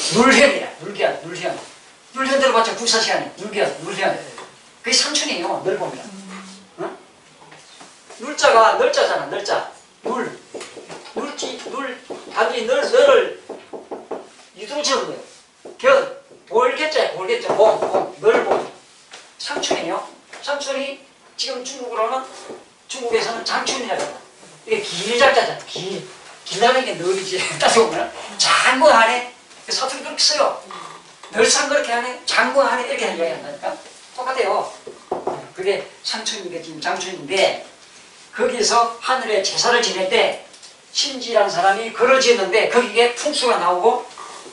눌현이야. 눌현. 눌현 들어봤죠? 국사 시간에. 눌현. 그게 삼촌이에요. 넓봅니다. 어? 눌자가 널자잖아. 널자. 단지 너를 이두로 채운 거예요. 볼개자야. 봉. 넓봄. 삼촌이에요. 삼촌이 지금 중국에서는 장춘이라고 합니다. 이게 길작자잖아. 길다는 게 넓이지. 따지고 보면 장구 안에 사투리 그렇게 써요. 널상 그렇게 하네. 장구 안에 이렇게 이야기한다니까. 똑같아요. 그게 삼촌이게 지금 장춘인데 거기서 하늘에 제사를 지낼 때 신지라는 사람이 글을 지었는데 거기에 풍수가 나오고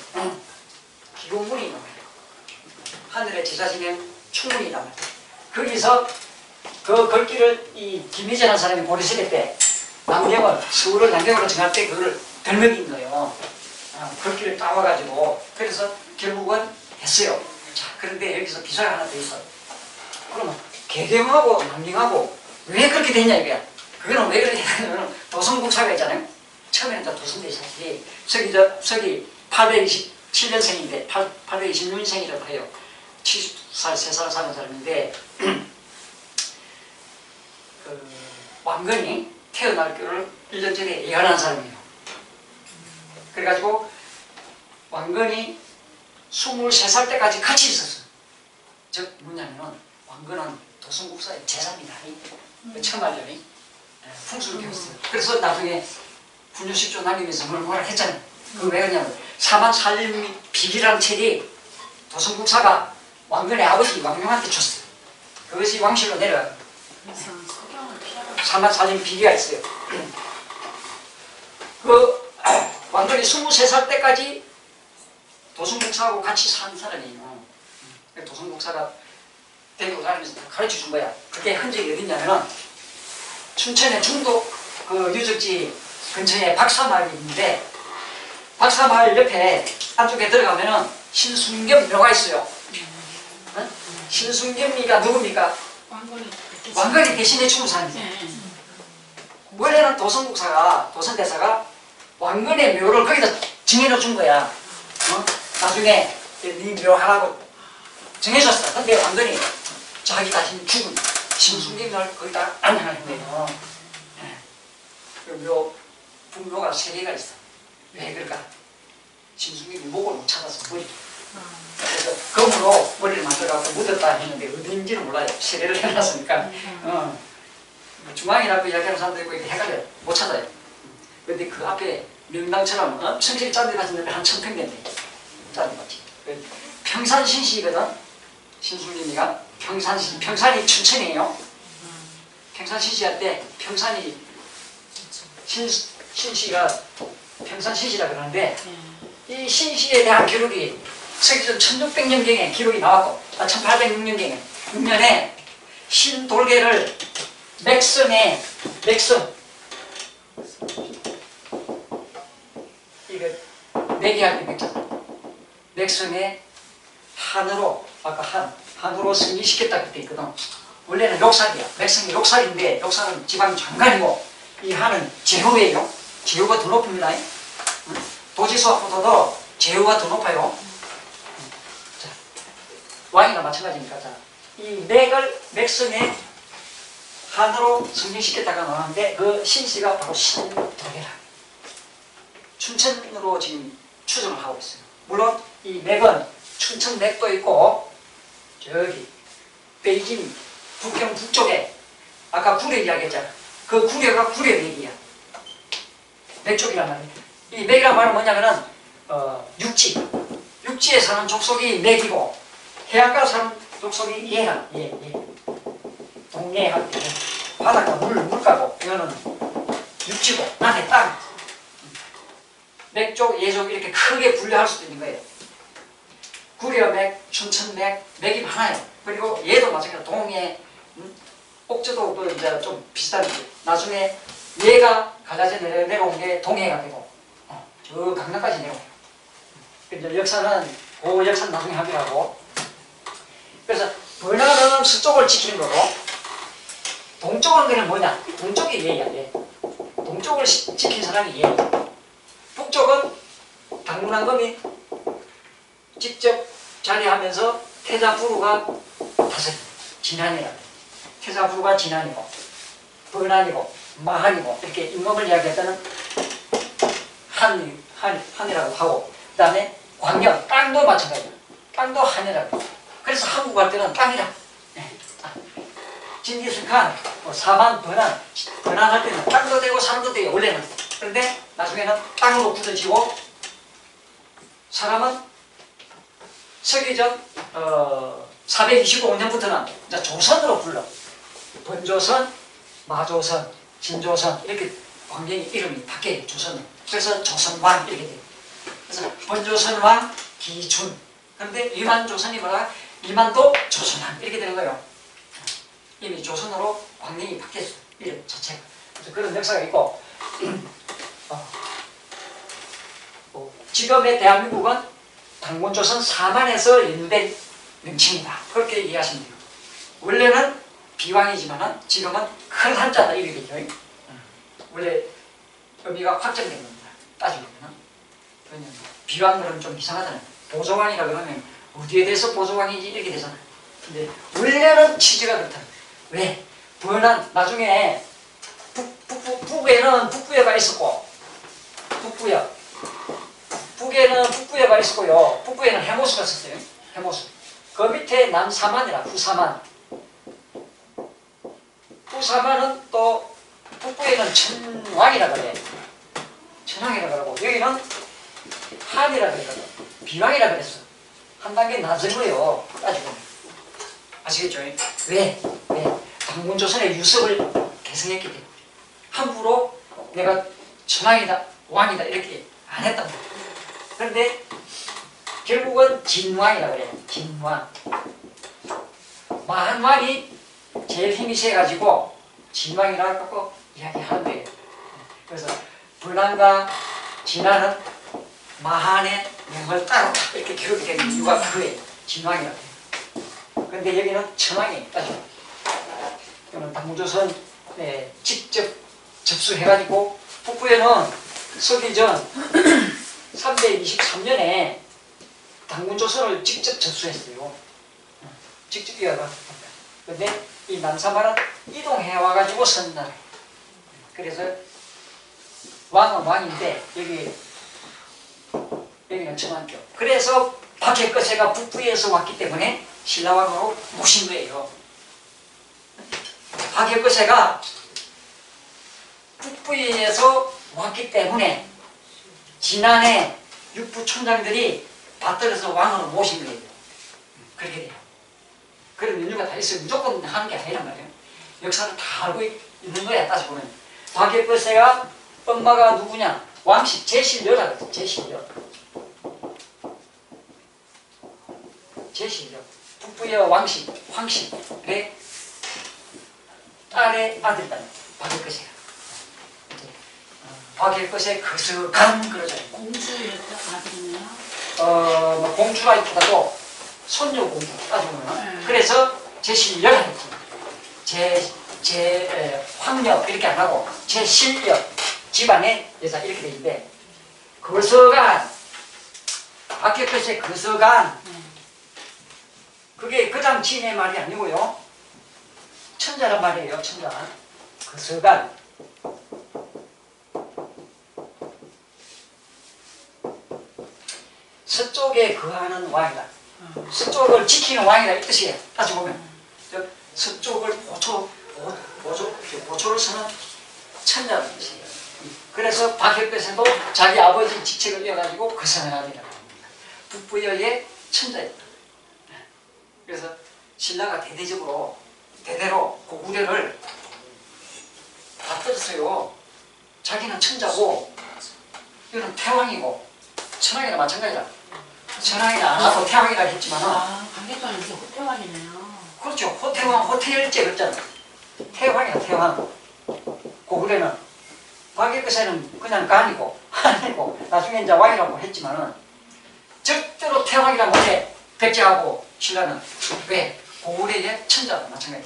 기록문이 나와요. 하늘에 제사 지낸 충문이 나와요. 거기서 그 글귀를 이 김희재라는 사람이 고려시대 때 서울을 남경으로 정할 때 그걸 덜먹인 거예요. 글귀를 따와가지고 그래서 결국은 했어요. 자, 그런데 여기서 기사가 하나 더 있어요. 그러면 개경하고 남경하고 왜 그렇게 됐냐 이거야. 그거는 왜 그렇게 됐냐면 도성국사가 있잖아요. 처음에는 다 도성대사지. 서기 827년생인데 826년생이라고 해요. 70살, 3살 사는 사람인데 왕건이 태어날 거를 1년 전에 예언한 사람이에요. 그래가지고 왕건이 23살 때까지 같이 있었어. 즉 뭐냐면 왕건은 도성국사의 제사입니다. 처음 알죠? 풍수를 배웠어요. 그래서 나중에 분유식조 남기면서 뭐라 했잖아요. 그거 왜 그러냐면 사만살림 비기라는 책이 도성국사가 왕건의 아버지 왕룡한테 줬어요. 그것이 왕실로 내려가요. 사만살림 비기가 있어요. 그 왕건이 23살 때까지 도성국사하고 같이 산 사람이에요. 도성국사가 데리고 다니면서 가르쳐 준 거야. 그게 흔적이 어디냐면은 춘천의 중도 그 유적지 근처에 박사마을이 있는데 박사마을 옆에 안쪽에 들어가면은 신순겸 묘가 있어요. 어? 신순겸이가 누굽니까? 왕건이 대신에 죽은 사람이죠. 원래는 도성대사가 왕건의 묘를 거기다 정해놓 준 거야. 나중에 네 묘 하라고 정해줬어. 근데 왕건이 자기 자신 죽은 신순겸을 거기다 안양하는 거예요. 그 분묘가 3개가 있어. 왜 그럴까? 신순겸이 목을 못 찾아서 머리. 그래서 검으로 머리를 만들어갖고 묻었다 했는데 어딘지는 몰라요. 세례를 해놨으니까. 중앙이라고 이야기하는 사람도 있고 헷갈려요. 못 찾아요. 근데 그 앞에 명당처럼 성실히 짠데 갔는데 한 1000평 짠데 같이. 평산신시거든. 신순겸이가 평산이 춘천이에요. 평산신시할 때 평산이 신시가 평산신시라 그러는데 이 신시에 대한 기록이 서기전 1600년경에 기록이 나왔고 1806년경에 신돌개를 맥성에 이거 내기할 때 맥잖아. 맥성에 한으로 아까 한으로 승리시켰다 그때 있거든. 원래는 욕살이야. 맥성이 욕살인데 욕살은 지방 장관이고 이 한은 제후예요. 제후가 더 높습니다. 도지수하고도 제후가 더 높아요. 자, 왕이나 마찬가지니까 자, 이 맥성에 한으로 승진시켰다가 나왔는데 그 신씨가 바로 신도계라. 춘천으로 지금 추정을 하고 있어요. 물론 이 맥은 춘천 맥도 있고 저기 베이징 북경 북쪽에 아까 구례 이야기했잖아. 그 구례가 구례 맥이야. 맥 쪽이란 말이야. 이 맥이란 말은 뭐냐면은 육지에 사는 족속이 맥이고 해안가 사는 족속이 얘라. 얘. 동해할 때 바닷가 물가고 이거는 육지고 안에 땅. 맥쪽, 예쪽 이렇게 크게 분류할 수도 있는 거예요. 구려맥, 춘천맥, 맥이 많아요. 그리고 얘도 마찬가지로 동해, 옥저도 그 이제 좀 비슷한데 나중에 얘가 갈라져 내려온 게 동해가 되고 저 강남까지 내려와요. 이제 역사는 그 역사는 나중에 하기라고. 그래서 번화는 서쪽을 지키는 거고 동쪽은 그냥 뭐냐? 동쪽이 얘야. 얘. 동쪽을 지킨 사람이 얘. 북쪽은 당문안검이 직접 자리하면서 태자부루가 5, 진한이라고. 태자부루가 진한이고, 번한이고, 마한이고, 이렇게 임금을 이야기할 때는 한이라고 하고, 그 다음에 광역, 땅도 마찬가지예요. 땅도 한이라고. 그래서 한국 할 때는 땅이라. 네. 징기스칸, 사만, 번한할 때는 땅도 되고 사람도 돼요, 원래는. 그런데 나중에는 땅으로 굳어지고, 사람은 서기전 425년부터는 이제 조선으로 불러. 번조선, 마조선, 진조선 이렇게 왕경의 이름이 바뀌어요. 조선은. 그래서 조선왕 이렇게 돼요. 그래서 번조선왕 기준. 그런데 위만조선이 뭐라? 위만도 조선왕 이렇게 되는 거예요. 이미 조선으로 왕경이 바뀌었어요. 이름 자체가. 그래서 그런 역사가 있고 지금의 대한민국은 당군조선 사만에서 연유된 명칭이다. 그렇게 이해하시면 돼요. 원래는 비왕이지만은 지금은 큰 한자다 이렇게 되죠. 원래 의미가 확정된 겁니다. 따지고 보면. 왜냐면 비왕 그러면 좀 이상하잖아요. 보조왕이라 그러면 어디에 대해서 보조왕이지 이렇게 되잖아요. 근데 원래는 취지가 그렇다. 왜? 번한 나중에 북부에는 북부여가 있었고 북에는 북부여가 있었고요. 북부에는 해모수가 있었어요. 해모수. 그 밑에 남사만이라 후사만. 후사만은 또 북부에는 천왕이라 그래. 천왕이라 그러고 여기는 한이라 그러거든. 비왕이라 그랬어. 한 단계 낮은 거예요. 따지고. 아시겠죠? 왜? 당군조선의 유습을 개성했기 때문에. 함부로 내가 천왕이다, 왕이다 이렇게 안 했단 말이야. 그런데 결국은 진왕이라고 그래요. 진왕. 마한왕이 제일 힘이 세가지고 진왕이라고 갖고 이야기하는 거예요. 그래서 번한과 진한은 마한의 명을 따로 이렇게 기록이 되는 이유가 그거예요. 진왕이라고 해요. 그런데 여기는 천왕이에요. 따지고. 이거는 당군조선에 직접 접수해가지고 북부에는 서기전 323년에 당군조선을 직접 접수했어요. 직접 이어가. 근데 이 남사만은 이동해와가지고 선 나라예요. 그래서 왕은 왕인데 여기는 천왕교. 그래서 박해거세가 북부에서 왔기 때문에 신라왕으로 모신 거예요. 박해거세가 북부에서 왔기 때문에 지난해 육부 총장들이 받들어서 왕으로 모신 거예요. 그렇게 돼요. 그런 이유가 다 있어요. 무조건 하는 게 아니란 말이에요. 역사를 다 알고 있는 거야. 따져보면 박해거세가 엄마가 누구냐? 왕씨 제실녀라고 했어. 제실녀. 북부의 왕씨, 황씨의 딸의 아들이다. 박해거세가. 박해거세 거서간 그러죠. 공주의 아들이네요. 공주가 있다도 손녀 공주 따지면 그래서 제실녀라 했지. 황녀 이렇게 안 하고 제실녀 집안의 여자 이렇게 돼 있는데 거서간 박해거세 거서간 그게 그당 지인의 말이 아니고요. 천자란 말이에요. 천자. 거서간 서쪽에 거하는 왕이다. 서쪽을 지키는 왕이다 이 뜻이에요. 따지고 보면 서쪽을 보초를 서는 천자라는 뜻이에요. 그래서 박해거세도 자기 아버지 직책을 이어가지고 거서간이라고 합니다. 북부여의 천자입니다. 그래서 신라가 대대로 고구려를 받들었어요. 자기는 천자고 이거는 태왕이고 천왕이랑 마찬가지다. 천왕이는 안 하고 태왕이라 했지만은 강개도는 이제 호태왕이네요. 그렇죠. 호태왕, 호태일제 그랬잖아. 태왕이야 태왕. 고구려는 박해거세는 그냥 간이고 아니고 나중에 이제 왕이라고 했지만은 절대로 태왕이라 못해. 백제하고 신라는 왜? 고구려의 천자와 마찬가지다.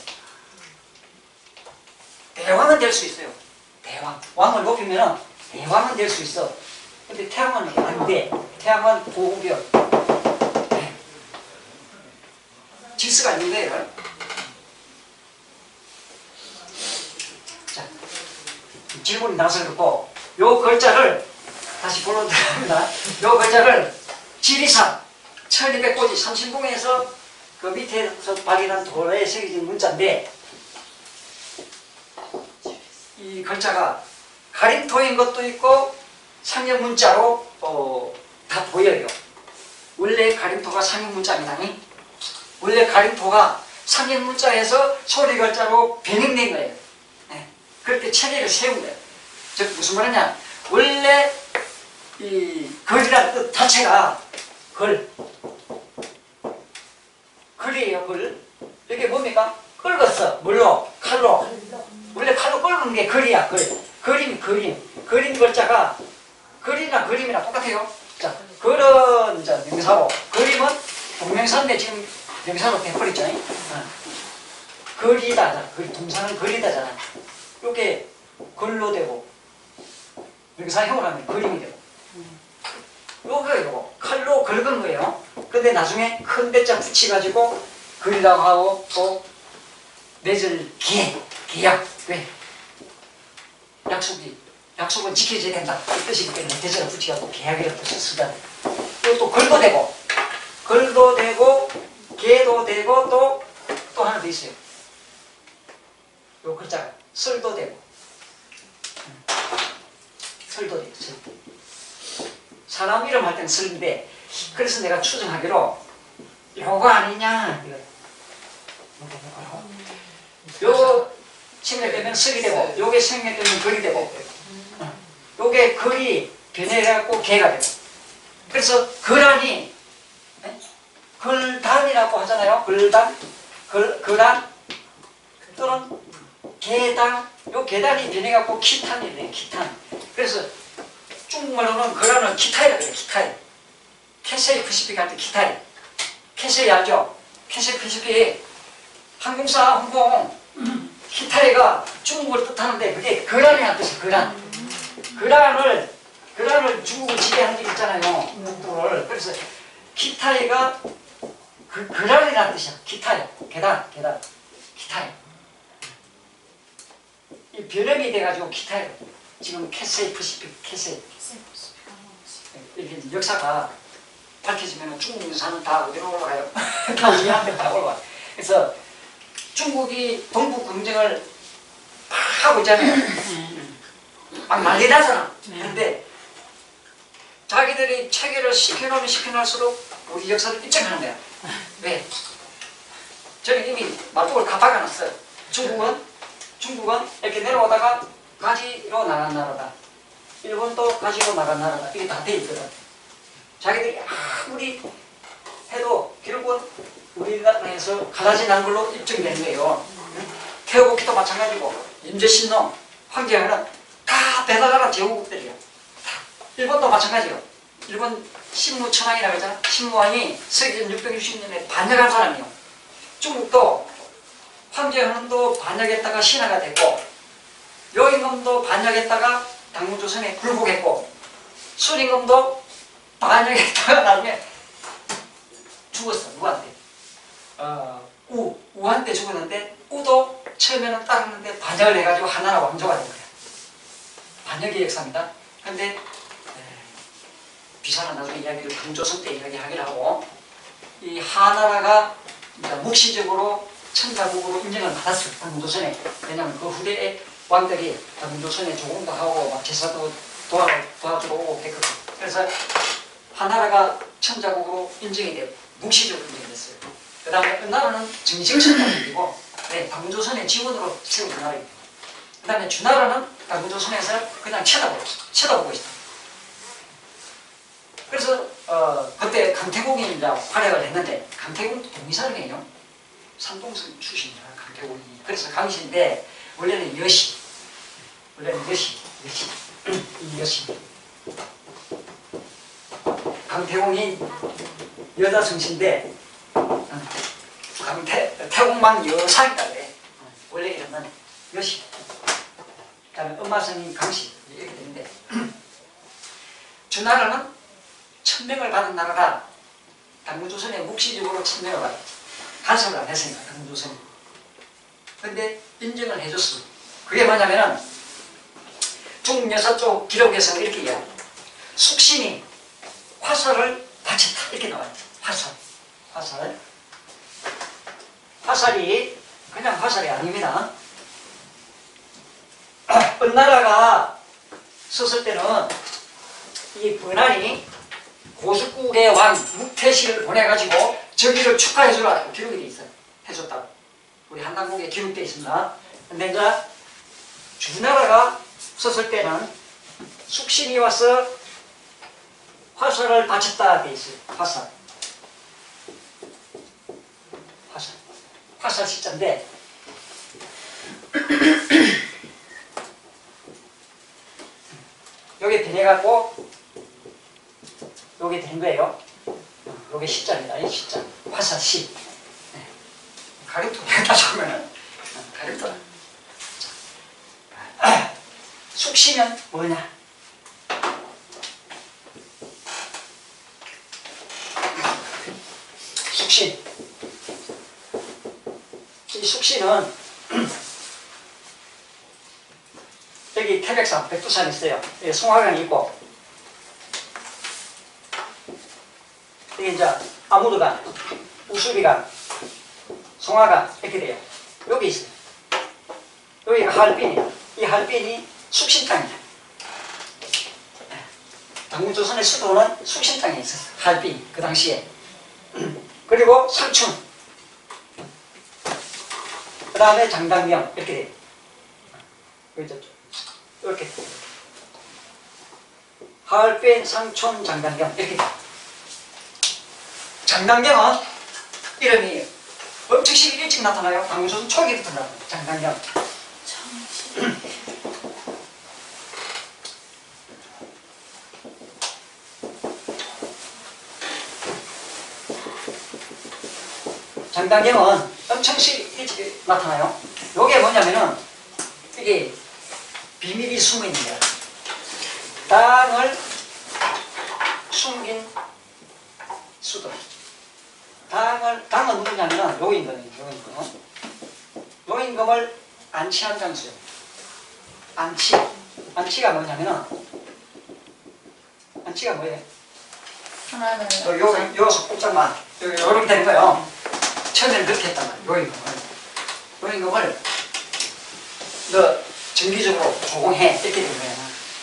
대왕은 될 수 있어요. 대왕. 왕을 높이면은 대왕은 될 수 있어. 근데 태왕은 안 돼. 태왕은 고구려. 미스가 있는데 자, 질문이 나서 그렇고 요 글자를 다시 본론 들어갑니다. 요 글자를 지리산 1200고지 삼신봉에서 그 밑에서 발견한 돌에 새겨진 문자인데 이 글자가 가림토인 것도 있고 상형 문자로 다 보여요. 원래 가림토가 상형 문자입니다. 원래 가림토가 상형 문자에서 소리 글자로 변형된 거예요. 네. 그렇게 체계를 세운 거예요. 즉 무슨 말이냐? 원래 이 글이라는 뜻 자체가 글이에요. 글. 이게 뭡니까? 긁었어. 물로 칼로. 원래 칼로 긁는 게 글이야. 그림. 그림 글자가 글이나 그림이랑 똑같아요. 자, 글은 이제 명사고 그림은 동명사인데 지금 명사로 돼버렸죠. 글이다. 자, 동사는 글이다잖아. 이게 글로 되고 명사형으로 하면 그림이 되고 요거 칼로 긁은 거예요. 근데 나중에 큰 대자 붙여가지고 글이라고 하고 또 맺을 계약 왜? 약속은 지켜져야 된다. 이 뜻이기 때문에 대자를 붙여가지고 계약이라는 뜻을 쓰잖아. 또 글도 되고 개도 되고 또 하나 더 있어요. 요 글자가 설도 되고 설도 되고 사람 이름 할 때는 설인데 그래서 내가 추정하기로 요거 아니냐 요 생략되면 설이 되고 요게 생략되면 글이 되고 요게 글이 변해갖고 개가 되고 그래서 글안이 글단이라고 하잖아요. 글단 또는 계단 요 계단이 변해갖고 키탄이 돼요. 키탄. 그래서 중국말로는 글안은 키타이라고 해요. 키타이. 캐세이 퍼시픽 할 때 키타이. 캐세이 알죠? 캐세이 퍼시픽 항공사 홍콩 키타이가 중국을 뜻하는데 그게 글안이라는 뜻이에요. 글안을 중국을 지배한 적이 있잖아요. 북부를. 그래서 키타이가 글안이라는 뜻이야. 키타이. 계단. 키타이. 이 변형이 돼가지고 키타이. 지금 캐세이 퍼시픽 캐세이. 이렇게 역사가 밝혀지면 중국 사는 다 어디로 올라가요? 다 우리한테 다 올라가요. 그래서 중국이 동북 경쟁을 막 하고 있잖아요. 막 난리 나잖아. 그런데 자기들이 체계를 시켜놓으면 시켜놓을수록 우리 역사를 입증하는 거야. 왜? 저는 이미 말뚝을 다 박아놨어요. 중국은 이렇게 내려오다가 가지로 나간 나라다. 일본도 가지로 나간 나라다. 이게 다 돼 있거든. 자기들이 아무리 해도 결국은 우리나라에서 갈라진 난 걸로 입증되는 거예요. 태어국기도 마찬가지고 임재신농, 황제하는 다 배달나라 제후국들이에요. 일본도 마찬가지예요. 일본 신무천왕이라고 하잖아. 신무왕이 서기전 660년에 반역한 사람이에요. 중국도 황제헌도 반역했다가 신하가 됐고 여임금도 반역했다가 당무조선에 굴복했고 순임금도 반역했다가 나중에 죽었어. 누구한테? 우한테 죽었는데 우도 처음에는 따랐는데 반역을 해가지고 하나라 왕조가 된 거야. 반역의 역사입니다. 근데 비사는 나중에 이야기를 금조선 때 이야기하기로 하고 이 하나라가 묵시적으로 천자국으로 인정을 받았어요. 당무조선에. 왜냐하면 그 후대에 왕들이 당무조선에 조공도 하고 막 제사도 도와주고 오고 했거든. 그래서 하나라가 천자국으로 인정이 되고 묵시적으로 인정이 됐어요. 그 다음에 은나라는 정식천자국이고 당무조선의 지원으로 세운 나라이고 그 다음에 주나라는 당무조선에서 그냥 쳐다보고 있다. 그래서 그때 강태공이 이제 활약을 했는데 강태공도 동의사람이에요. 산동성 출신이라 강태공이. 그래서 강씨인데 원래는 여시. 강태공이 여자 성씨인데 태공만 여상이다 그래. 원래 이름은 여시. 그 다음에 엄마성이 강씨 이렇게 되는데 주나라는 천명을 받은 나라라. 당무조선에 묵시적으로 천명을 받았지. 간섭을 안 했으니까 당조선이. 근데 인정을 해줬어. 그게 뭐냐면은 중여사 쪽 기록에서는 이렇게 이야기해요. 숙신이 화살을 바쳤다 이렇게 나와요. 화살이 그냥 화살이 아닙니다. 은나라가 썼을 때는 이 번안이 고숙국의 왕 묵태씨를 보내가지고 저기를 축하해주라고 기록이 돼 있어요. 해줬다고. 우리 한남국에 기록되어 있습니다. 근데 이제 주나라가 썼을 때는 숙신이 와서 화살을 바쳤다 돼 있어요. 화살 시자인데 여기 변해갖고 여기 된 거예요. 여기 시자입니다. 이 시자. 화살시. 네. 가림토에다 적으면은 가림토. 숙시는 뭐냐? 숙신. 이 숙신은 여기 태백산, 백두산이 있어요. 여기 송화강이 있고 여기 이제 아무르강, 우수리강, 송화강 이렇게 돼요. 여기 있어요. 여기가 하얼빈이에요. 이 하얼빈이 숙신 땅이에요. 당군조선의 수도는 숙신 땅에 있었어요. 하얼빈 그 당시에. 그리고 상춘, 그 다음에 장당명 이렇게 돼요. 이렇게 하얼빈, 상춘, 장당경 이렇게 돼요. 장당경은 이름이 엄청 시기 일찍 나타나요. 당군조선 초기부터 나타나요. 장당경. 장당경은 엄청 일찍 나타나요. 요게 뭐냐면은 이게 비밀이 숨어 있는 거야. 땅을 숨긴 수도. 당은 누구냐면은 요임금이에요. 요임금을 안치한 장소예요. 안치가 뭐냐면은 안치가 뭐예요? 요 속국장만 요렇게 되는 거예요. 처음에는 그렇게 했단 말이에요. 요임금을 너 정기적으로 조공해 이렇게 된 거예요.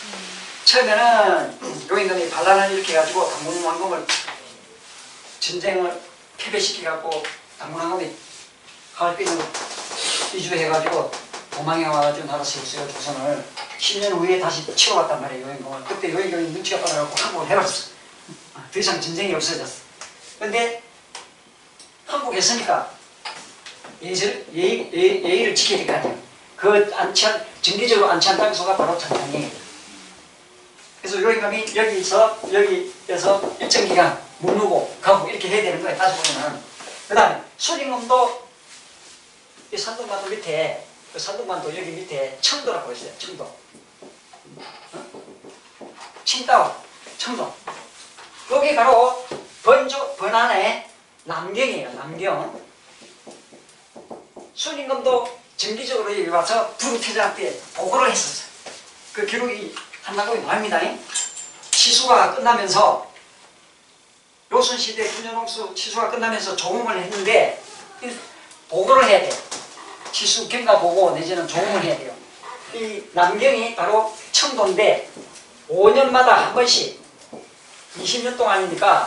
처음에는 요임금이 반란을 일으켜가지고 당군왕금을 전쟁을 패배시켜갖고 당군왕금이 하얼빈으로 이주해가지고 도망해 와가지고 나라 세웠어요. 조선을 10년 후에 다시 치러왔단 말이에요. 요임금을. 그때 요임금이 눈치가 빨라갖고 한국을 해버렸어. 더 이상 전쟁이 없어졌어. 근데 한국에 있으니까 예의를 지켜야 될 거 아니에요. 그 정기적으로 안치한 장소가 바로 장당이에요. 그래서 요임금이 여기에서 일정 기간 묵누고 가고 이렇게 해야 되는 거예요. 따져보면은. 그 다음에 순임금도 이 산둥반도 밑에, 그 산둥반도 여기 밑에 청도라고 있어요. 청도. 칭다오, 청도. 여기 바로 번안의 남경이에요. 남경. 순임금도 정기적으로 여기 와서 부르태자한테 보고를 했었어요. 그 기록이 한나라에 나옵니다. 치수가 끝나면서 요순시대 군현홍수 치수가 끝나면서 조공을 했는데 보고를 해야 돼요. 치수 경과 보고 내지는 조공을 해야 돼요. 이 남경이 바로 청도인데 5년마다 한 번씩 20년 동안이니까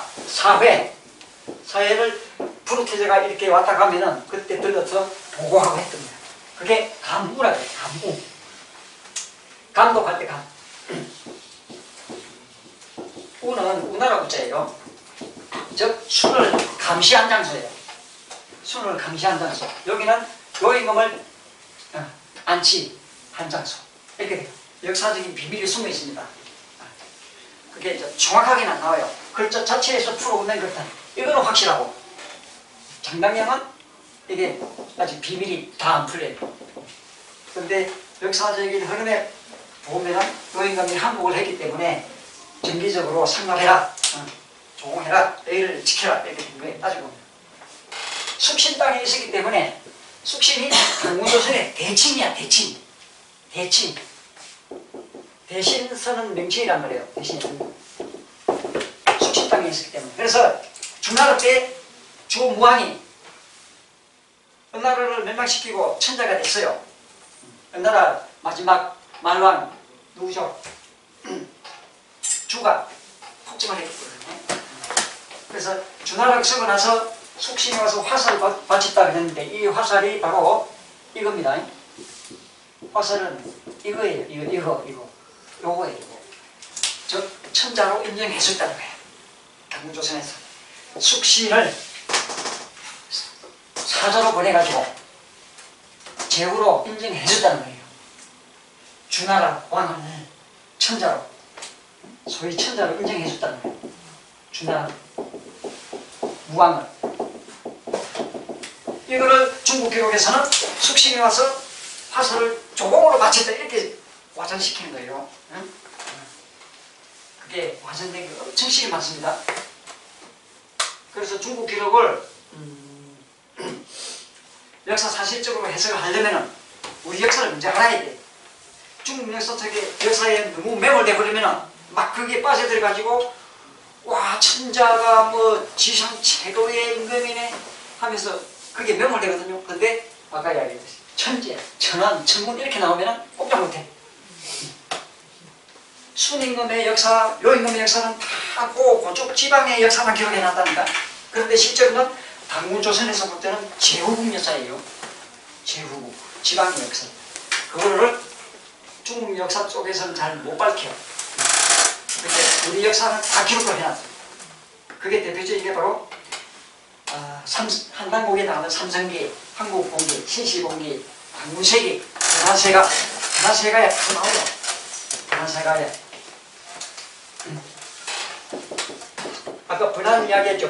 4회를 부르태자가 이렇게 왔다 가면은 그때 들러서 보고하고 했던 거예요. 그게 간부라고 해요. 간부. 감독할 때 간. 우는 우나라 우자예요. 즉 순을 감시한 장소예요. 순을 감시한 장소. 여기는 요임금을 안치한 장소. 이렇게 돼요. 역사적인 비밀이 숨어 있습니다. 그게 정확하게는 안 나와요. 글자 자체에서 풀어오면 그렇다. 이거는 확실하고 장당경은 이게 아직 비밀이 다 안 풀려요. 그런데 역사적인 흐름에 보면은 요임금이 항복을 했기 때문에 정기적으로 상납해라, 조공해라, 예의를 지켜라 이렇게 된 거예요. 따지고 보면. 숙신 땅에 있었기 때문에 숙신이 당군조선의 대칭이야. 대칭. 대신 서는 명칭이란 말이에요. 대신 숙신 땅에 있었기 때문에. 그래서 주나라 때 주무왕이 은나라를 멸망시키고 천자가 됐어요. 은나라 마지막 말왕 누구죠? 주가 폭정을 했거든요. 그래서 주나라가 쓰고 나서 숙신이 와서 화살을 바쳤다 그랬는데 이 화살이 바로 이겁니다. 화살은 이거예요. 요거예요. 저 천자로 인정해줬다는 거예요. 당군조선에서 숙신을 사자로 보내가지고 제후로 인정해줬다는 거예요. 주나라 왕을 천자로, 소위 천자로 인정해줬다는 거예요. 주나라 무왕을. 이거를 중국 기록에서는 숙신이 와서 화살을 조공으로 바쳤다 이렇게 와전시키는 거예요. 응? 그게 와전된 게 엄청 시기 많습니다. 그래서 중국 기록을 역사 사실적으로 해석을 하려면 우리 역사를 먼저 알아야 돼. 중국 역사에 너무 매몰돼 버리면 막 거기에 빠져들어가지고 와 천자가 뭐 지상 최고의 임금이네 하면서 그게 매몰되거든요. 근데 아까 이야기했듯이 천재, 천왕, 천군 이렇게 나오면 꼼짝 못해. 순임금의 역사, 요임금의 역사는 다 그쪽 지방의 역사만 기록해놨다니까. 그런데 실제로는 당군조선에서 볼 때는 제후국 역사예요. 제후국, 지방의 역사. 그거를 중국 역사 쪽에서는 잘 못 밝혀. 근데 우리 역사는 다 기록을 해놨어. 그게 대표적인 게 바로 한당국에 나오는 삼성기, 한국공기, 신시공기, 당군세기, 변화세가야 다 나오죠. 변화세가야. 아까 변환 이야기했죠.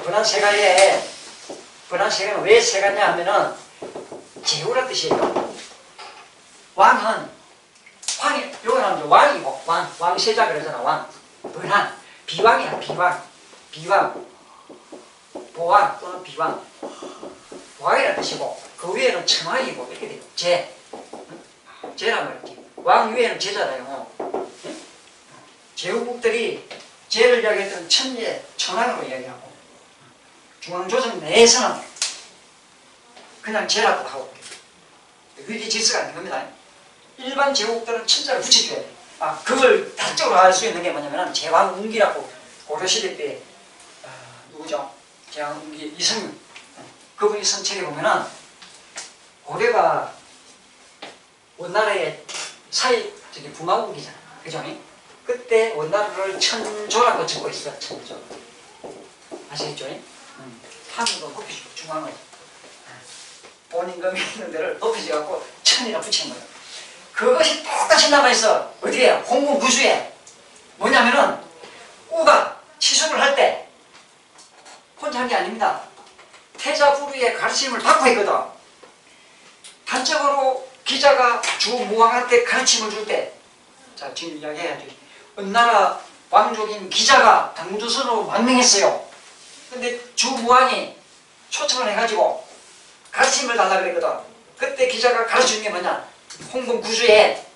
변환세가는 왜 세가냐 하면은 제후란 뜻이에요. 왕은 요거 나오죠. 왕이고 왕세자 그러잖아. 왕. 변환 비왕이야. 비왕 보왕 또는 비왕. 왕이라는 뜻이고 그 위에는 천왕이고 이렇게 돼요. 제란 말이지. 왕 위에는 제잖아요. 제후국들이 제를 이야기했던 천재, 천왕으로 이야기하고 중앙조선 내에서는 그냥 제라고 하고 위기 질서가 아닌 겁니다. 일반 제국들은 천자를 붙여줘야 돼. 그걸 다적으로 알 수 있는 게 뭐냐면 제왕운기라고 고려시대 때 누구죠? 제왕운기 이승 그분이 쓴 책에 보면은 고려가 원나라의 부마국이잖아. 그죠? 그때 원나라를 천조라고 적고 있어. 천조. 아시겠죠? 한국은 높이주고 중앙을 본임금이 있는 데를 높이져갖고 천이라 붙인 거예요. 그것이 똑같이 남아있어. 어디에? 홍군구주에. 뭐냐면은 우가 치수를 할 때 혼자 한 게 아닙니다. 태자부르의 가르침을 받고 있거든. 단적으로 기자가 주무왕한테 가르침을 줄 때, 자 지금 이야기해야지. 은나라 왕족인 기자가 당군조선으로 망명했어요. 근데 주무왕이 초청을 해가지고 가르침을 달라 그랬거든. 그때 기자가 가르치는 게 뭐냐? 홍군구주에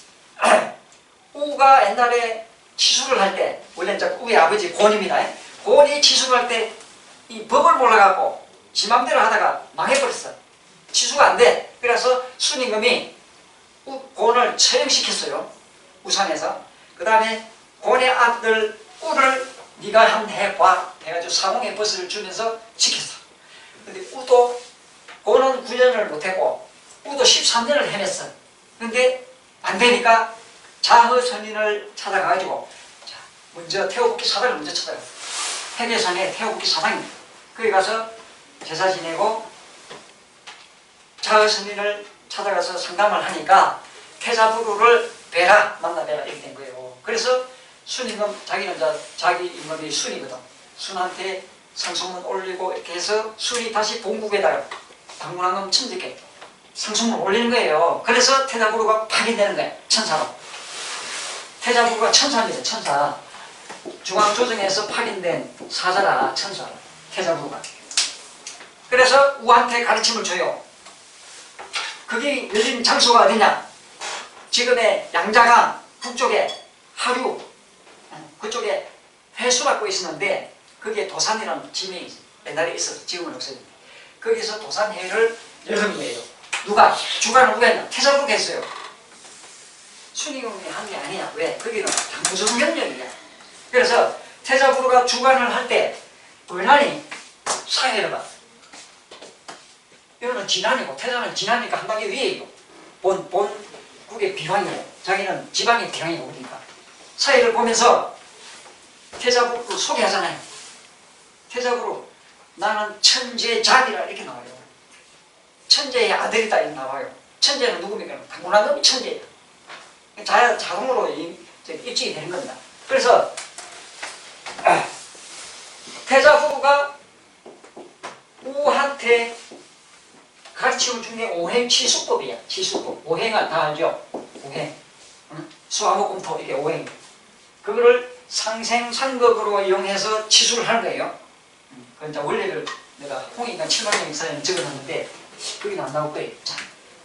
우가 옛날에 치수를 할 때, 원래 이제 우의 아버지 곤입니다. 곤이 치수를 할 때 이 법을 몰라갖고 지 맘대로 하다가 망해버렸어. 치수가 안 돼. 그래서 순임금이 곤을 처형시켰어요. 우상에서. 그 다음에 곤의 아들 우를 네가 한 해봐 해가지고 사공의 벗을 주면서 시켰어. 근데 우도 곤은 9년을 못했고 우도 13년을 헤맸어. 근데 안 되니까 자허선인을 찾아가가지고 먼저 태호국기 사당을 먼저 찾아갔어. 해계산에 태호국기 사당입니다. 거기 가서 제사 지내고 자허선인을 찾아가서 상담을 하니까 태자부루를 만나뵈라 이렇게 된 거예요. 그래서 순임금 자기는 자기 임금이 순이거든. 순한테 상소문 올리고 이렇게 해서 순이 다시 본국에다가 당군왕금 천직에 상소문 올리는 거예요. 그래서 태자부루가 파견되는 거예요. 천사로. 태자부루가 천사입니다. 천사. 중앙조정에서 파견된 사자라 천사. 태자부루가. 그래서 그래서 우한테 가르침을 줘요. 그게 열린 장소가 어디냐? 지금의 양자강 북쪽에 하류 그쪽에 회수 받고 있었는데 거기에 도산이라는 지명이 옛날에 있어서 지금은 없어졌는데 거기서 도산회의를 열은 거예요. 누가? 주관을 누가 했나? 태자부가 했어요. 순임금이 한 게 아니야. 왜? 거기는 당부정명령이야. 그래서 태자부가 주관을 할 때 원한이 사회를 봐. 이거는 진안이고 태자는 진안이니까 한 단계 위에요. 본국의 비황이고 자기는 지방의 비황이고 그러니까 사회를 보면서 태자부를 소개하잖아요. 태자부로 나는 천재자비라 이렇게 나와요. 천재의 아들이다 이렇게 나와요. 천재는 누굽니까? 당군한 놈이 천재예요. 자동으로 입증이 되는 겁니다. 그래서 태자부가 우한테 가르침을 준 게 오행치수법이야. 치수법. 오행은 다 알죠? 오행. 수화목금토 이게 오행. 그거를 상생상극으로 이용해서 치수를 하는 거예요. 그건 이제 원리를 내가 홍익관 7만년 역사에 적어놨는데 거기는 안 나올 거예요. 자,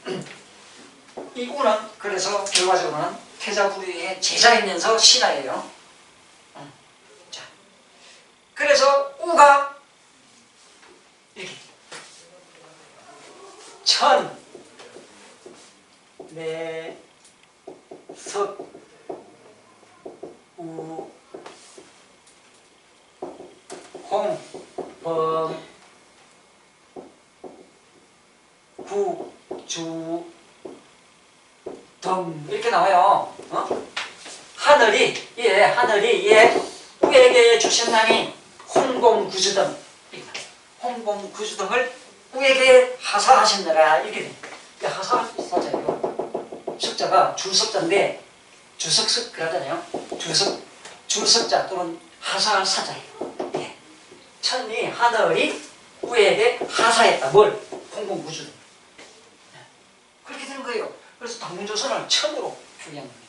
이 우는 그래서 결과적으로는 태자부의 제자이면서 신하예요. 자, 그래서 우가 이렇게 천, 내, 석, 우, 홍, 범, 구, 주, 덤 이렇게 나와요. 하늘이 우에게 주신나니 홍공구주등 홍공구주등을 우에게 하사하시느라 이렇게 돼. 하사사자예요. 석자가 주석자인데 주석석 그러잖아요. 주석자 또는 하사사자예요. 예. 천이 하늘이 우에게 하사했다. 뭘? 홍공구주등. 그렇게 되는 거예요. 그래서 당문조선을 천으로 표기한 겁니다.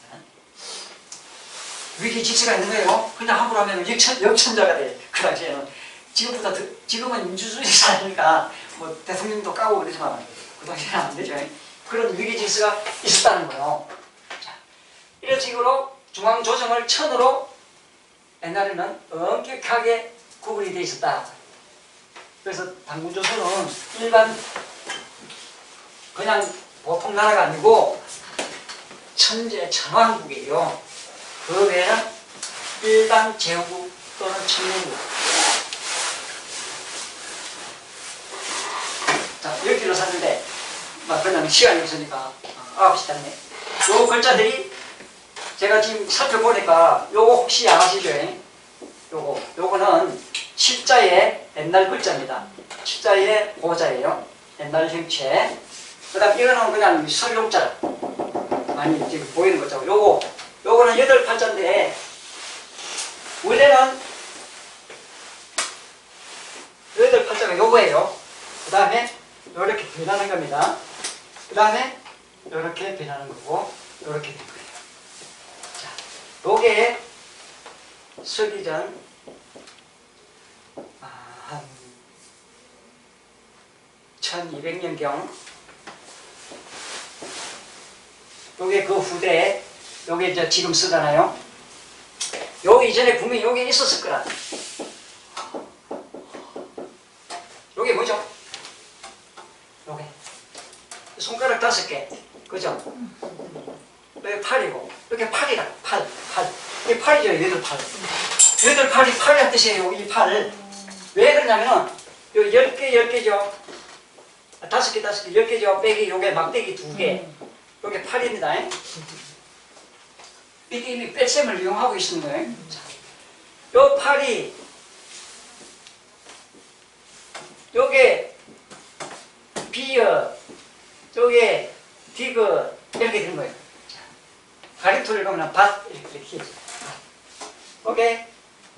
위기질서가 있는 거예요. 그냥 함부로 하면 역천자가 돼. 그 당시에는. 지금은 민주주의 사회니까 뭐 대통령도 까고 그러지만 그 당시에는 안 되죠. 그런 위기질서가 있었다는 거예요. 자, 이런 식으로 중앙조정을 천으로 옛날에는 엄격하게 구분이 돼 있었다. 그래서 당군조선은 일반 그냥 보통 나라가 아니고 천재 천왕국이에요. 그 외에는 일반 제후국 또는 천년국. 자, 10km 샀는데 그냥 시간이 없으니까 9시 됐네. 요 글자들이 제가 지금 살펴보니까 요거 혹시 아시죠? 요거는 칠자의 옛날 글자입니다. 칠자의 고자예요. 옛날 형체. 그 다음 이거는 그냥 설용자 많이 지금 보이는 거죠. 요거는 8팔자인데 원래는 8팔자가 요거예요. 그 다음에 요렇게 변하는 겁니다. 그 다음에 요렇게 변하는 거고 요렇게 된 거예요. 자, 요게 서기전 한 1200년경 요게 그 후대에 요게 이제 지금 쓰잖아요. 요 이전에 분명히 요게 있었을 거라. 요게 뭐죠? 요게 손가락 5개 그죠? 여기 팔이고 이렇게 팔이다. 팔 이게 팔이죠. 8팔 8팔이 팔이란 뜻이에요. 이 팔. 왜 그러냐면은 요 10개죠. 5개 10개죠. 빼기 요게 막대기 2개 요게 팔입니다. 이게 이미 뺄셈을 이용하고 있는 거예요. 자, 요 팔이 요게 비어 요게 디귿 이렇게 되는 거예요. 자, 가리토를 보면 밭 이렇게 해서 요게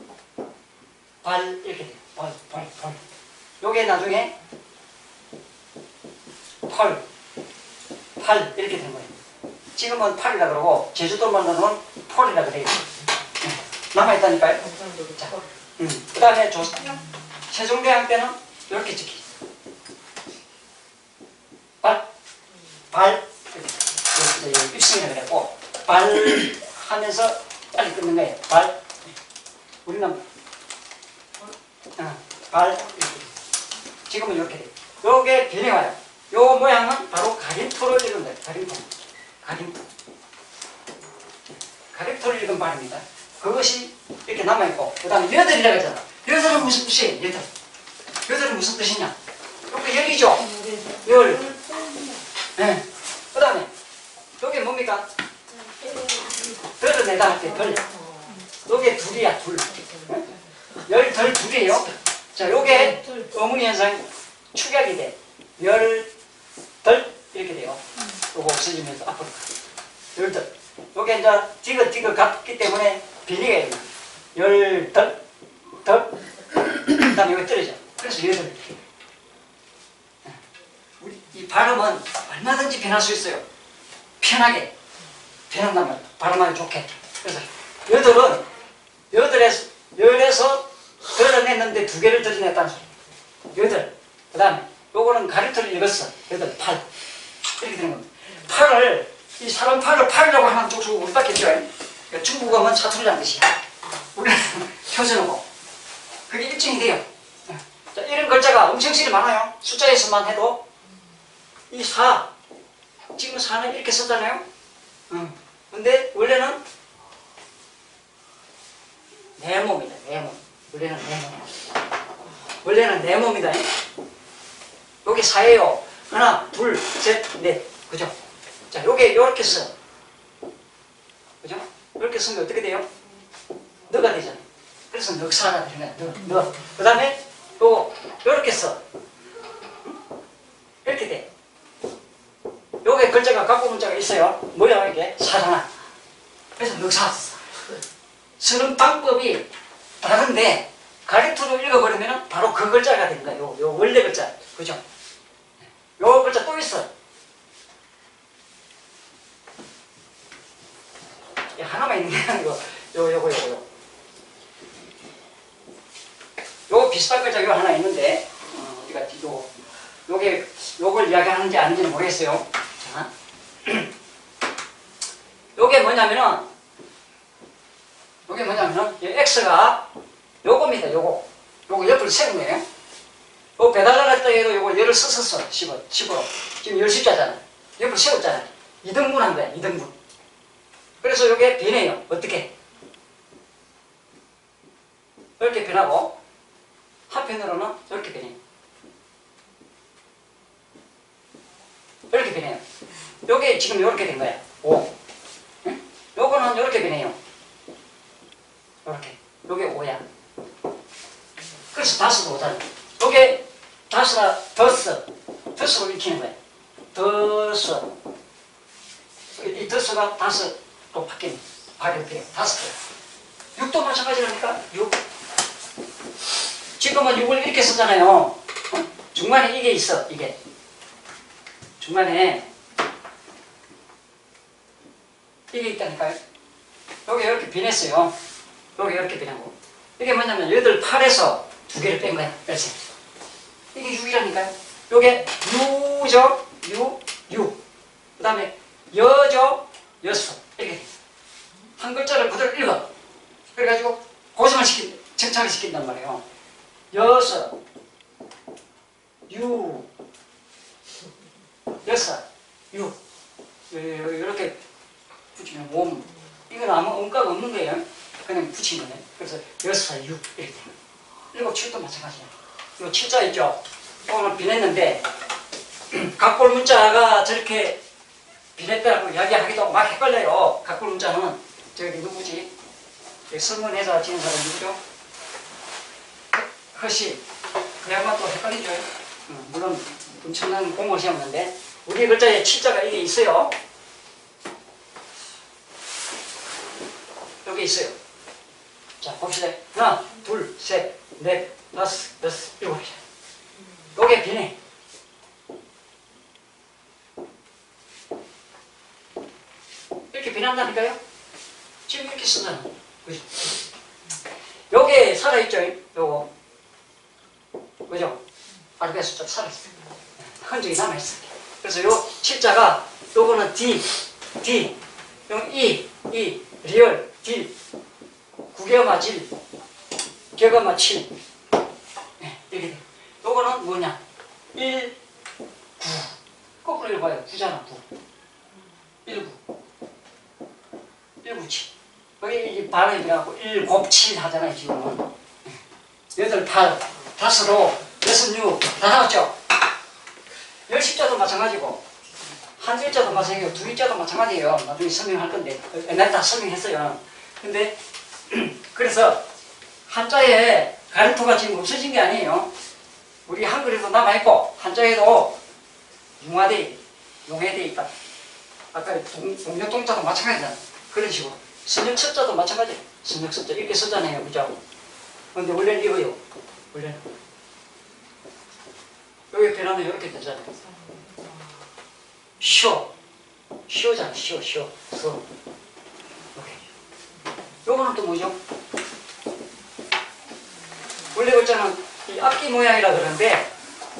발 이렇게 돼요. 발 요게 나중에 팔 이렇게 되는 거예요. 지금은 팔이라 그러고 제주도만으로는 폴이라 그래요. 남아있다니까요. 자, 그 다음에 세종대왕 때는 이렇게 찍혀있어요. 발, 입승이라고 그랬고, 발 하면서 빨리 끊는 거예요. 발. 우리는, 발. 지금은 이렇게 돼요. 요게 변해와요. 요 모양은 바로 가림토를 읽은 거예요. 가림토. 가림토. 가림토를 읽은 발입니다. 그것이 이렇게 남아있고, 그 다음에 여덟이라고 했잖아. 여덟은 무슨 뜻이에요? 여덟. 여덟은 무슨 뜻이냐? 요게 열이죠? 열. 네. 그 다음에, 요게 뭡니까? 덜을 내다 할 때 덜. 요게 둘이야, 둘. 열, 덜, 둘이에요. 자, 요게 어머니 현상 축약이 돼. 열, 덜, 이렇게 돼요. 요거 없어지면서 앞으로 가. 열, 덜. 요게 이제 디귿 같기 때문에 비리가 있나. 열, 덜, 덜. 그 다음에 여기 떨어져. 그래서 여덟. 우리 이 발음은 얼마든지 변할 수 있어요. 편하게 변한단 말이에요. 발음하기 좋게. 그래서 여덟은 열에서 드러냈는데 두 개를 드러냈다는 소리. 여덟. 그 다음에 요거는 가리토를 읽었어. 여덟, 팔. 이렇게 되는 겁니다. 팔을, 이 사람 팔을 팔이라고 하는 쪽 우리 밖에 있죠. 중국어는 사투리라는 뜻이야. 우리는 표준어고. 그게 입증이 돼요. 자, 이런 글자가 엄청 실이 많아요. 숫자에서만 해도. 이 사, 지금 사는 이렇게 썼잖아요. 근데 원래는 내 몸이다. 내 몸. 원래는 내 몸. 원래는 내 몸이다. 여기 사예요. 하나, 둘, 셋, 넷. 그죠? 자, 요게 요렇게 써. 그죠? 이렇게 쓰면 어떻게 돼요? 너가 되잖아. 그래서 넉사가 되는 거야. 너. 그 다음에 요거 요렇게 써. 이렇게 돼. 요게 글자가 갖고 문자가 있어요. 뭐야 이게? 사잖아. 그래서 넉사. 쓰는 방법이 다른데 가리토로 읽어버리면 바로 그 글자가 된 거예요. 요 원래 글자. 그죠? 요 글자 또 있어. 하나만 있는 게 아니고 요거. 요 비슷한 글자 요 하나 있는데 우리가 요걸 이야기하는지 아닌지는 모르겠어요. 자, 요게 뭐냐면은 이 X가 요겁니다. 요거 옆을 세운 거예요. 요 배달나갈 때에도 요거 열을 썼었어. 10으로. 지금 10자잖아. 옆을 세웠잖아. 2등분 한 거야. 2등분. 그래서 요게 변해요. 어떻게? 이렇게 변하고 한편으로는 이렇게 변해요. 이렇게 변해요. 요게 지금 이렇게 된 거야. 5. 응? 요거는 이렇게 변해요. 이렇게. 요게 5야. 그래서 다섯 5잖아. 요게 다섯아 더스로 읽히는 거야. 더스. 이 더스가 다섯로 바뀌는 발음이 다섯. 6도 마찬가지라니까. 6. 지금은 6을 이렇게 쓰잖아요. 중간에 이게 있어. 이게. 중간에 이게 있다니까요. 여기 이렇게 변했어요. 여기 이렇게 변하고. 이게 뭐냐면 8, 8에서 두 개를 뺀 거야. 그렇지? 이게 6이라니까요. 요게 유죠. 유. 그 다음에 여죠. 여수. 이렇게 한 글자를 그대로 읽어. 그래가지고 고정을 정착을 시킨단 말이에요. 여서 유 여섯 유 이렇게 붙이면 몸 이건 아무 음가가 없는 거예요. 그냥 붙인 거네. 그래서 여섯 유 이렇게 일곱 칠도 마찬가지야. 이거 칠자 있죠. 오늘 변했는데 각골 문자가 저렇게 변했다고 이야기하기도 막 헷갈려요. 각골 문자는 저기 누구지? 설문회사 지는 사람 누구죠? 허시. 그 양반 또 헷갈리죠. 물론 엄청난 공을 세웠는데 우리 글자에 칠자가 이게 있어요. 여기 있어요. 자 봅시다. 하나, 둘, 셋, 넷, 다섯, 여섯, 일곱. 요게 변해. 이렇게 변한다니까요. 지금 이렇게 쓰잖아. 그죠? 요게 살아있죠. 요거. 그죠? 알베 숫자 살아있어요. 흔적이 남아있어요. 그래서 요 칠자가 요거는 D, 용 E, 리얼, 딜, 구개마 질, 개가마 7. 네, 이렇게 돼. 요거는 뭐냐? 1, 9. 거꾸로 읽어봐요. 9잖아, 9. 1, 9. 1, 9, 7. 여기 이 발음이 돼갖고 1 곱 7 하잖아요, 지금은. 8, 8, 5로 6, 6. 다 나왔죠? 10자도 마찬가지고, 한 글자도 마찬가지고, 두 글자도 마찬가지예요. 나중에 설명할 건데. 옛날에 다 설명했어요. 근데, 그래서 한자에 가림토가 지금 없어진 게 아니에요. 우리 한글에도 남아있고, 한자에도 용해돼 있다. 아까 동력동자도 마찬가지잖아. 그런 식으로. 선역섭자도 마찬가지예요. 선역섭자 이렇게 쓰잖아요. 그죠? 근데 원래는 이거요. 원래는. 여기 변하면 이렇게 되잖아요. 쉬어잖아. 쉬어. 서. 오케이. 요거는 또 뭐죠? 원래 글자는 이 앞귀 모양이라 그러는데,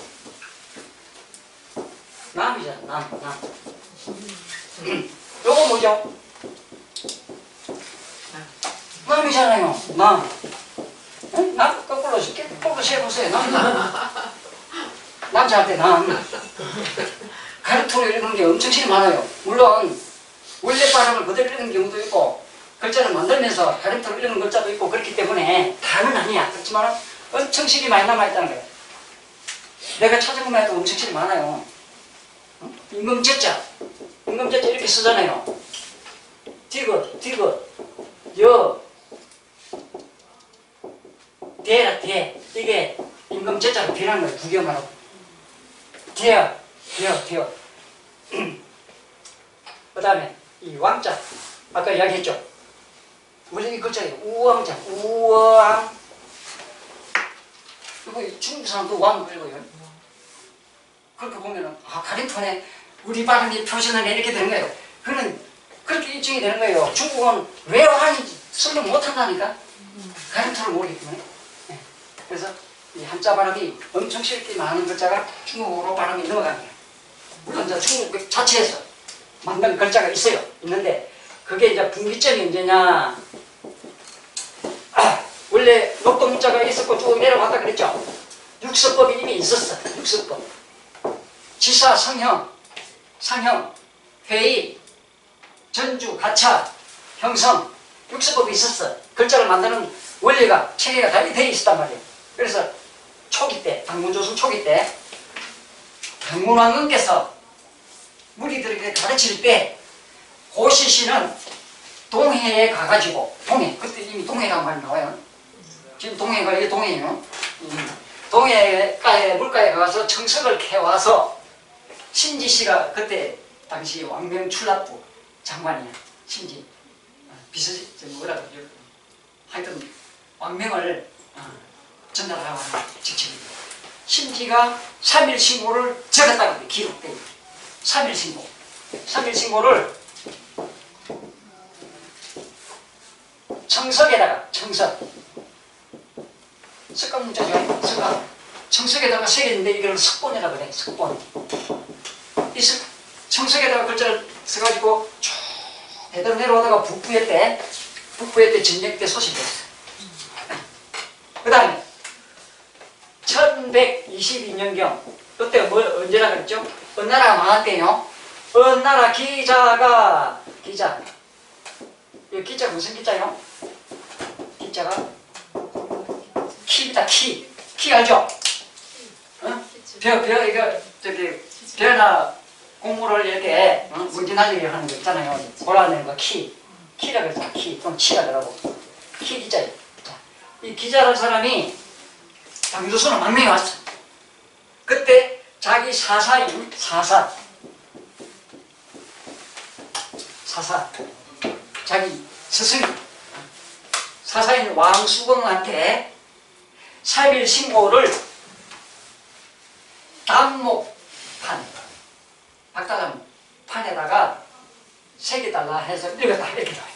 남이잖아. 남. 요거 뭐죠? 남이잖아요. 남. 응? 남 거꾸로 세보세요. 남자한테 남. 가르토로 읽는 게 엄청 실이 많아요. 물론 원래 발음을 그대로 읽는 경우도 있고 글자를 만들면서 가르토로 읽는 글자도 있고 그렇기 때문에 다는 아니야. 그렇지만 엄청 실이 많이 남아있다는 거예요. 내가 찾아보면 해도 엄청 실이 많아요. 응? 임금제자 이렇게 쓰잖아요. 디귿, 대라, 대. 이게 임금제자로 비라는 거예요. 구경하라고. 대어. 그 다음에 이 왕자. 아까 이야기했죠. 원래 이 글자예요. 우왕자. 우왕. 이거 중국 사람도 왕 읽어요. 그렇게 보면은, 가림톤에 우리 발음이 표시는 이렇게 되는 거예요. 그는 그렇게 입증이 되는 거예요. 중국은 왜 왕인지 설명 못 한다니까? 가림톤을 모르기 때문에. 네. 그래서 이 한자 발음이 엄청 쉽게 많은 글자가 중국어로 발음이 넘어갑니다. 물론 이제 중국 자체에서 만든 글자가 있는데 그게 이제 분기점이 언제냐? 원래 녹도 문자가 있었고 쭉 내려갔다 그랬죠. 육서법이 이미 있었어. 육서법. 지사, 상형, 회의, 전주, 가차, 형성, 육서법이 있었어. 글자를 만드는 원리가, 체계가 다 되어 있었단 말이에요. 그래서 초기 때, 당문조선 초기 때 당문왕님께서 무리들에게 가르칠 때 고시시는 동해에 가가지고 그때 이미 동해라는 말이 나와요. 지금 동해가 이게 동해예요. 동해가에 물가에 가서 청석을 캐와서 신지씨가 그때 당시 왕명 출납부 장관이야. 신지 비서지 뭐라 그러죠. 하여튼 왕명을 전달하라고 하는 직책입니다. 신지가 3일 신고를 적었다고 기록돼 있어요. 3일 신고를 청석에다가 석각 문자죠. 청석에다가 새겼는데 이걸 석본이라고 그래. 석본. 이 청석에다가 글자를 써가지고 쭉 대대로 내려오다가 북부에 때 전쟁 때 소식됐어. 그 다음에 1122년경 그때 언제라 그랬죠? 어느 나라가 망한대요. 어느 나라 기자 이 기자 무슨 기자요? 기자가 키입니다. 키 알죠? 벼나 공물을 이렇게 문제 날리게 하는 거 있잖아요. 골라내는 거 키라 그랬잖아. 좀 치라 그러고 키 기자예요. 이 기자라는 사람이 당조선은 망명이 왔어. 그때 자기 사사인 자기 스승 사사인 왕수봉한테 3일 신고를 박다감 판에다가 새겨달라 해서 읽었다 이렇게 나와요.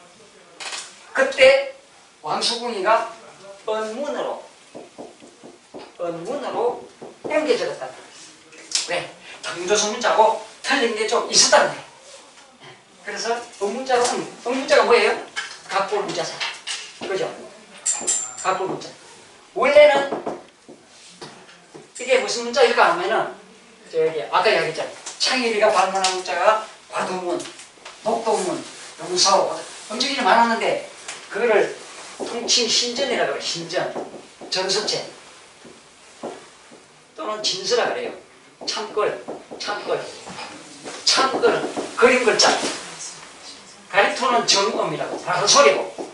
그때 왕수봉이가 언문으로 옮겨졌다. 왜? 당조선 문자고 틀린 게 좀 있었다는 거예요. 그래서 음문자가 뭐예요? 각골문자잖아. 그죠? 각골문자. 원래는 이게 무슨 문자일까 하면은 저기 아까 이야기했잖아요. 창의비가 발문한 문자가 과도문, 녹도문, 용사호 엄청 많았는데 그거를 통칭 신전이라고 해요. 신전, 전서체 또는 진서라 그래요. 참걸, 참걸은 그림 글자, 가리토는 정음이라고 바로 소리고.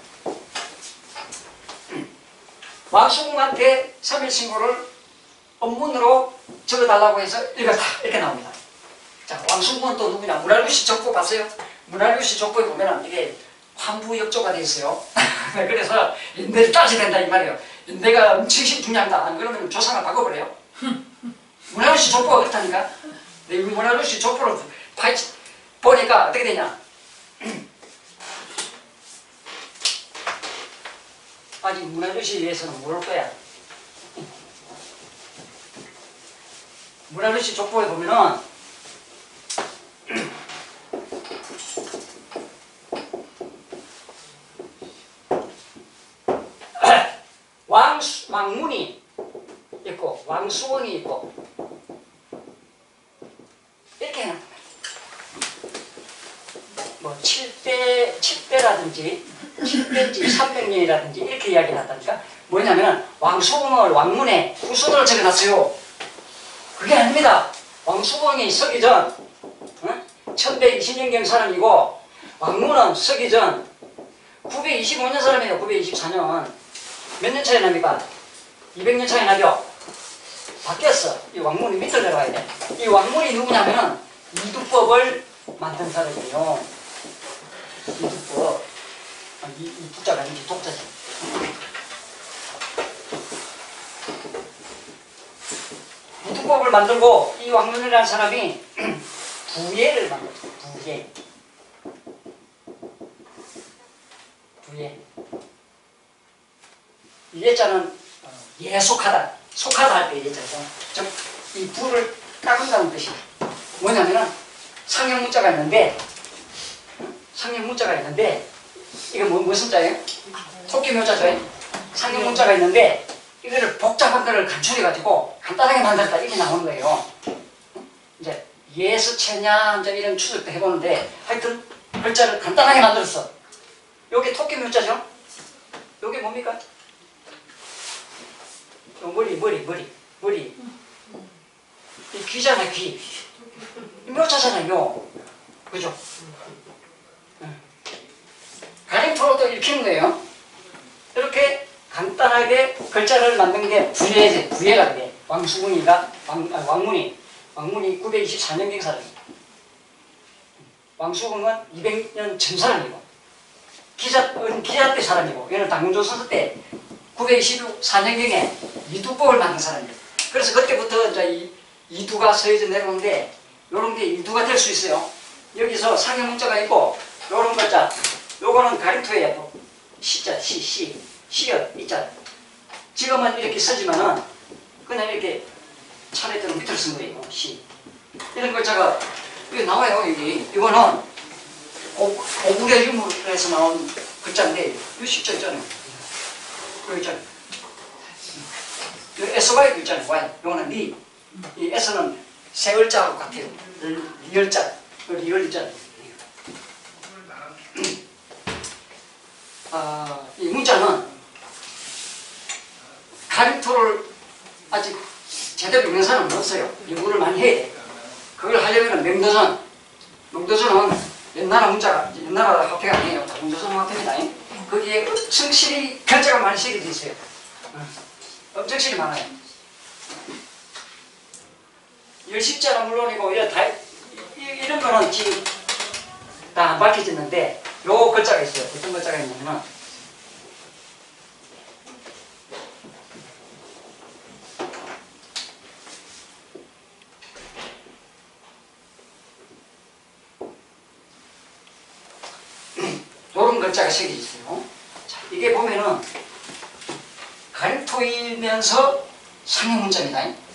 왕수공한테 3일 신고를 언문으로 적어달라고 해서 읽었다 이렇게 나옵니다. 자, 왕수공은 또 누구냐? 문활규시 족보 봤어요? 문활규시 족보에 보면 이게 환부역조가 돼 있어요. 그래서 인대를 따져야 된다 이 말이에요. 인대가 엄청 중요하다. 안 그러면 조상을 바꿔버려요. 문활규시 족보가 그렇다니까. 이 문활규시 족보를 보니까 어떻게 되냐? 아직 문활규시에서는 모를 거야. 문활규시 족보에 보면은 왕문이 있고 왕수원이 있고 이렇게 해놨단 말이에요. 뭐 7대라든지 7대인지 300년이라든지 이렇게 이야기를 한다니까. 뭐냐면 왕수원을 왕문에 후손으로 적어놨어요. 그게 아닙니다. 왕수원이 서기 전 1120년경 사람이고 왕문은 서기 전 925년 사람이에요. 924년. 몇 년 차이 납니까? 200년 차이 나죠? 바뀌었어. 이 왕문이 밑으로 내려가야 돼. 이 왕문이 누구냐면 이두법을 만든 사람이에요. 이두법. 이 부자가 아니지 독자지. 이두법을 만들고 이 왕문이라는 사람이 부예를 만들었어요. 부예. 이 예자는 예속하다, 속하다 할 때 예자죠. 즉, 이 부를 깎는다는 뜻이에요. 뭐냐면은 상형문자가 있는데, 이게 무슨 자예요? 토끼묘자죠. 상형문자가 있는데, 이거를 복잡한 거를 간추려가지고 간단하게 만들었다 이렇게 나오는 거예요. 이제 예수체냐 이런 추측도 해보는데, 하여튼 글자를 간단하게 만들었어. 여기 토끼묘자죠? 여기 뭡니까? 머리. 이 귀잖아, 귀. 묘자잖아요. 그죠? 가림표로도 읽히는 거예요. 이렇게 간단하게 글자를 만든 게 부예가 돼. 왕수궁이가, 왕문이 924년경 사람이에요. 왕수궁은 200년 전 사람이고, 기자 때 사람이고, 얘는 당군조선서 때 924년경에 이두법을 만든 사람이에요. 그래서 그때부터 이제 이두가 서해져 내려오는데, 요런 게 이두가 될 수 있어요. 여기서 상형문자가 있고, 요런 글자, 요거는 가림표예요. 시자, 시옷, 이자. 지금은 이렇게 쓰지만은, 그냥 이렇게 차례대로 밑으로 쓴 거예요. 시. 이런 글자가, 여기 나와요, 여기. 이거는 오구려 유물에서 나온 글자인데, 이 시자 있잖아요. 여기 있잖아요. S가 여기 있잖아요. Y. 이거는 리. 이 S는 세 글자하고 같아요. 리을자. 리을 있잖아요. 이 문자는 가림토를 아직 제대로 읽는 사람은 없어요. 연구를 많이 해야 돼. 그걸 하려면 명도전은 옛날 문자가, 옛날 화폐가 아니에요. 명도전 화폐입니다. 거기에 엄청 글자가 많이 실이 있어요. 엄청 실이 많아요. 열십자는 물론이고, 이런 거는 지금 다 안 밝혀졌는데, 요 글자가 있어요. 어떤 글자가 있냐면, 요런 글자가 새겨 있어요. 자, 이게 보면은 가림토이면서 상형문자입니다.